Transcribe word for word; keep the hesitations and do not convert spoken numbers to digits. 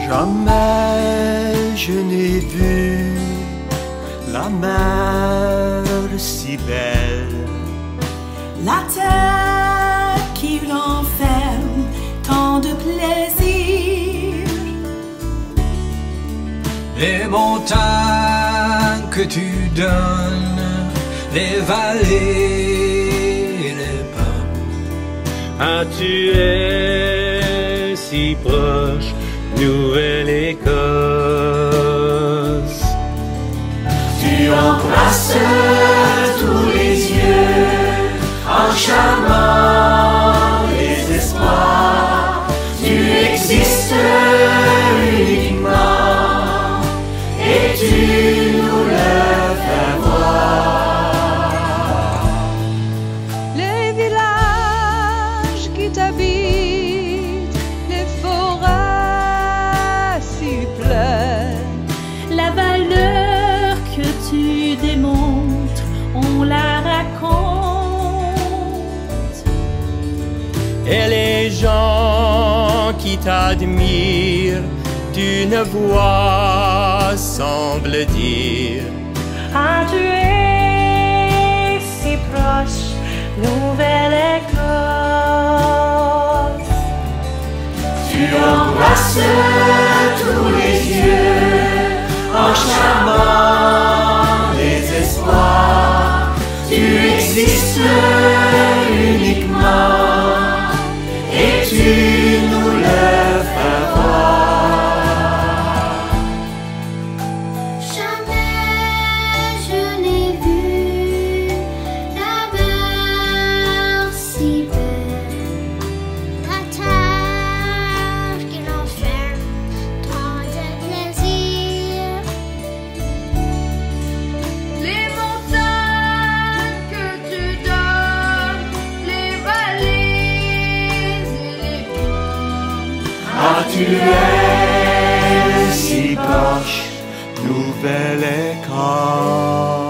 Jamais je n'ai vu la mer si belle, la terre qui renferme tant de plaisir, les montagnes que tu donnes, les vallées, les pommes. Ah, tu es si proche, Nouvelle-Écosse. Tu embrasses tous les yeux en charmant les espoirs. Tu existes uniquement et tu nous le fais voir. Les villages qui t'habitent, les forêts si pleines, la valeur que tu démontres, on la raconte. Et les gens qui t'admirent d'une voix semble dire: Ah, tu es si proche, Nouvelle-Écosse. Tu embrasses tous les yeux en charmant les espoirs. Tu existes uniquement et tu nous le fais voir. Jamais je n'ai vu la mer si belle, la terre qui renferme tant de plaisir, les montagnes que tu donnes, les vallées et les pommes. Ah, tu es si proche, Nouvelle-Écosse.